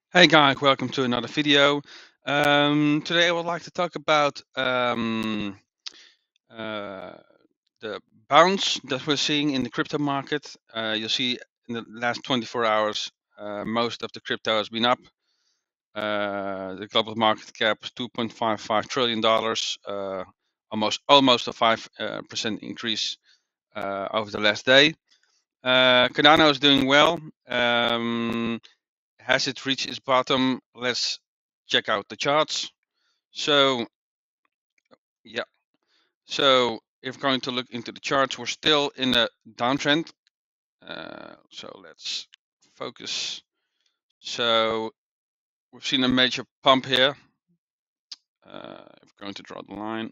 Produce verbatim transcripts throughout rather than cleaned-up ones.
Hey guys, welcome to another video. Um, today I would like to talk about um, uh, the bounce that we're seeing in the crypto market. Uh, you'll see in the last twenty-four hours, uh, most of the crypto has been up. Uh, the global market cap is two point five five trillion dollars, uh, almost almost a five uh, percent increase uh, over the last day. Uh, Cardano is doing well. Um, has it reached its bottom? Let's check out the charts. So yeah, so if we're going to look into the charts, we're still in a downtrend. Uh, so let's focus. So we've seen a major pump here. Uh, if we're going to draw the line,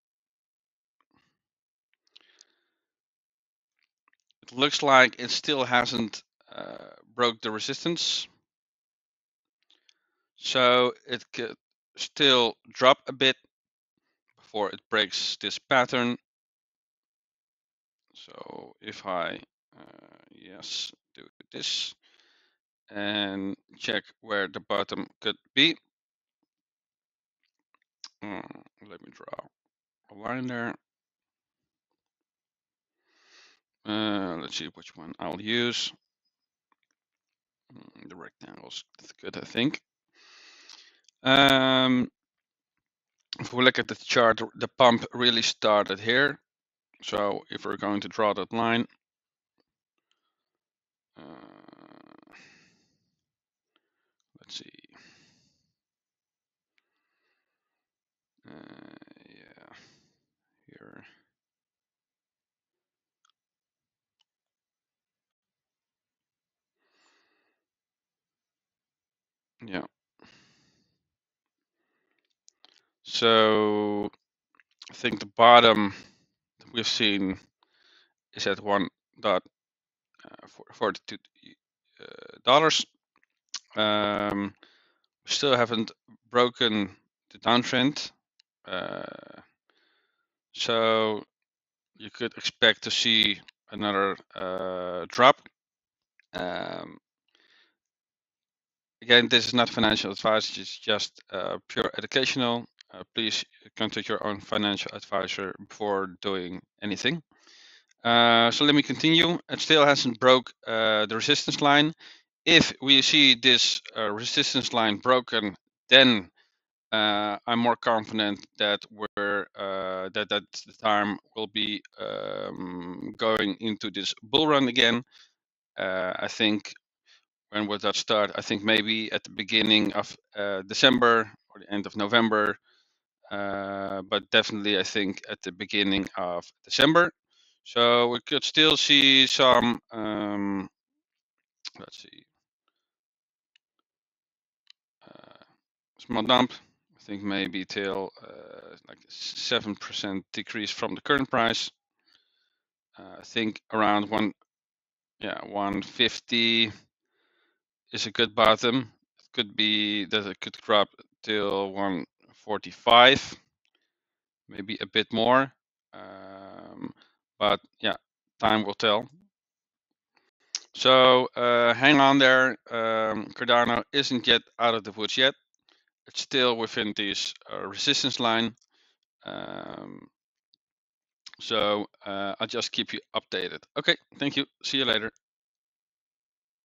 it looks like it still hasn't uh, broke the resistance. So it could still drop a bit before it breaks this pattern. So if I, uh, yes, do this and check where the bottom could be. Uh, let me draw a line there. Uh, let's see which one I'll use. Mm, the rectangles, that's good, I think. Um, if we look at the chart, the pump really started here. So if we're going to draw that line, uh, let's see. Uh, yeah, here. Yeah. So I think the bottom that we've seen is at one dot forty-two dollars. Um, we still haven't broken the downtrend, uh, so you could expect to see another uh, drop. Um, again, this is not financial advice; it's just uh, pure educational. Uh, please contact your own financial advisor before doing anything. Uh, so let me continue. It still hasn't broke uh, the resistance line. If we see this uh, resistance line broken, then uh, I'm more confident that we're uh, that that the time will be um, going into this bull run again. Uh, I think when will that start? I think maybe at the beginning of uh, December or the end of November, uh, but definitely I think at the beginning of December. So we could still see some. Um, let's see. Uh, small dump. I think maybe till uh, like seven percent decrease from the current price. Uh, I think around one, yeah, one fifty is a good bottom. It could be that it could drop till one forty-five, maybe a bit more. Um, but yeah, time will tell. So uh, hang on there. Um, Cardano isn't yet out of the woods yet. It's still within this uh, resistance line. Um, so uh, I'll just keep you updated. Okay, thank you. See you later.